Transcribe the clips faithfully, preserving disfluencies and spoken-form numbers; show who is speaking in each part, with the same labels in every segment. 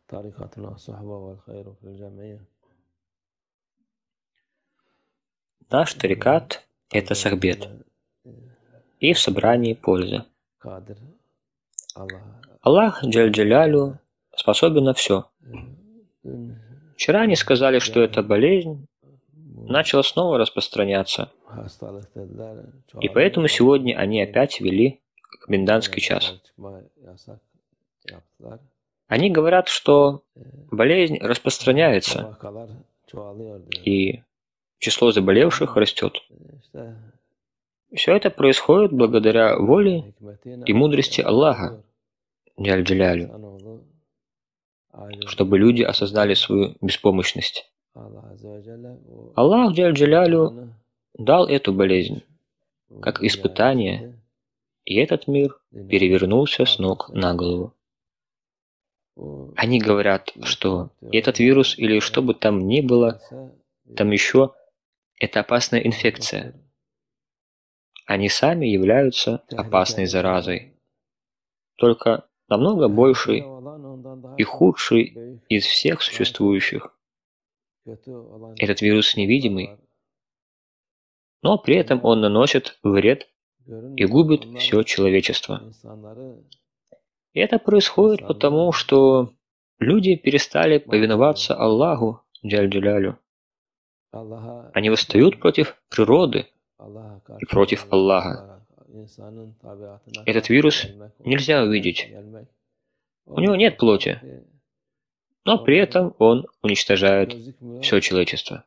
Speaker 1: Наш тарикат – это сахбет, и в собрании польза. Аллах Джаль-Джалялю способен на все. Вчера они сказали, что эта болезнь начала снова распространяться, и поэтому сегодня они опять ввели комендантский час. Они говорят, что болезнь распространяется, и число заболевших растет. Все это происходит благодаря воле и мудрости Аллаха, Джаль-Джалялю, чтобы люди осознали свою беспомощность. Аллах Джаль-Джалялю дал эту болезнь как испытание, и этот мир перевернулся с ног на голову. Они говорят, что этот вирус или что бы там ни было, там еще это опасная инфекция. Они сами являются опасной заразой, только намного большей и худшей из всех существующих. Этот вирус невидимый, но при этом он наносит вред и губит все человечество. И это происходит потому, что люди перестали повиноваться Аллаху Джаль-Джалялю. Они восстают против природы и против Аллаха. Этот вирус нельзя увидеть. У него нет плоти, но при этом он уничтожает все человечество.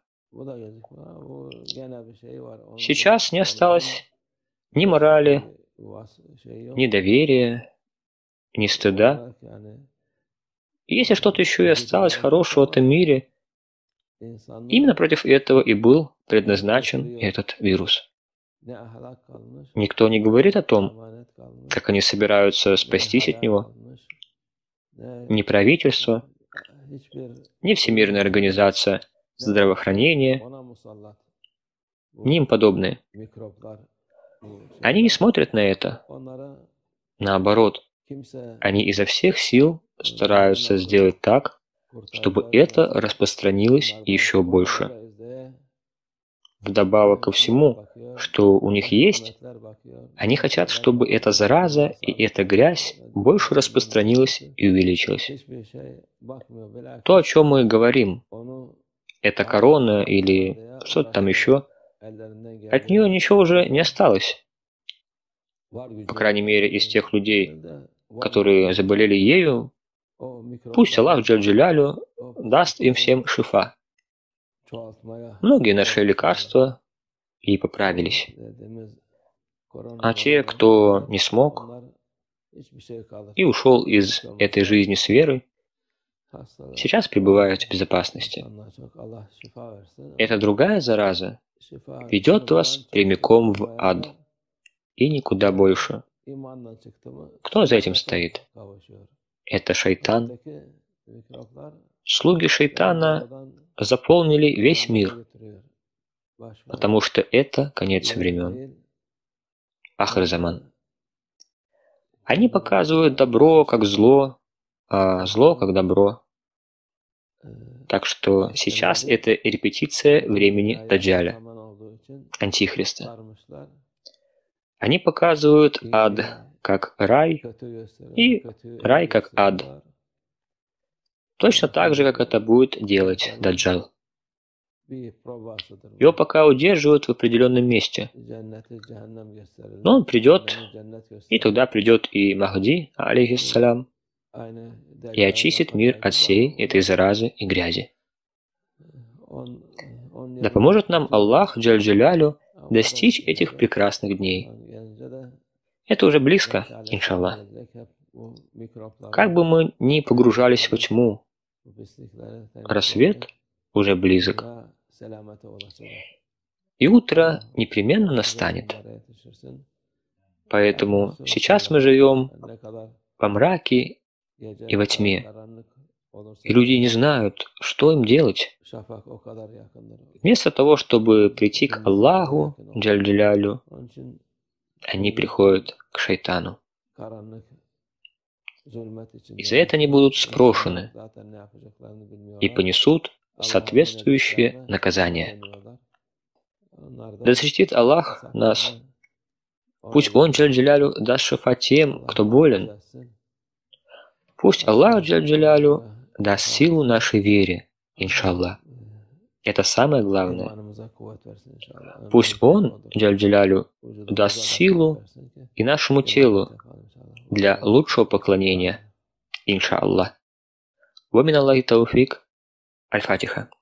Speaker 1: Сейчас не осталось ни морали, ни доверия, ни стыда. И если что-то еще и осталось хорошего в этом мире, именно против этого и был предназначен этот вирус. Никто не говорит о том, как они собираются спастись от него. Ни правительство, ни Всемирная организация здравоохранения, ни им подобные. Они не смотрят на это. Наоборот, они изо всех сил стараются сделать так, чтобы это распространилось еще больше. Вдобавок ко всему, что у них есть, они хотят, чтобы эта зараза и эта грязь больше распространилась и увеличилась. То, о чем мы говорим, это корона или что-то там еще, от нее ничего уже не осталось. По крайней мере, из тех людей, которые заболели ею, пусть Аллах Джаль-Джалялю даст им всем шифа. Многие нашли лекарства и поправились. А те, кто не смог и ушел из этой жизни с верой, сейчас пребывают в безопасности. Эта другая зараза ведет вас прямиком в ад и никуда больше. Кто за этим стоит? Это шайтан. Слуги шайтана заполнили весь мир, потому что это конец времен. Ахр-заман. Они показывают добро как зло, а зло как добро. Так что сейчас это репетиция времени Даджаля, Антихриста. Они показывают ад как рай и рай как ад. Точно так же, как это будет делать Даджал. Его пока удерживают в определенном месте. Но он придет, и тогда придет и Махди, алейхиссалям, и очистит мир от всей этой заразы и грязи. Да поможет нам Аллах Джаль-Джалялю достичь этих прекрасных дней. Это уже близко, иншаллах. Как бы мы ни погружались во тьму, рассвет уже близок. И утро непременно настанет. Поэтому сейчас мы живем во мраке и во тьме. И люди не знают, что им делать. Вместо того, чтобы прийти к Аллаху, Джаль-Джалялю, они приходят к шайтану. И за это они будут спрошены и понесут соответствующее наказание. Да защитит Аллах нас. Пусть Он, Джаль-Джалялю, даст шифа тем, кто болен. Пусть Аллах, Джаль-Джалялю, даст силу нашей вере, иншаллах. Это самое главное. Пусть Он, Джаль-Джалялю, даст силу и нашему телу для лучшего поклонения, иншаллах. Ва мин Аллахи тауфик. Аль-Фатиха.